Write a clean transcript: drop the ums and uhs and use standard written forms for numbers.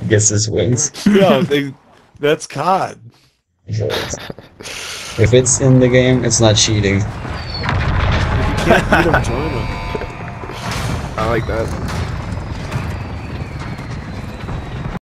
Guess this wins. Yeah, that's COD. If it's in the game, it's not cheating. If you can't beat them, join them. I like that.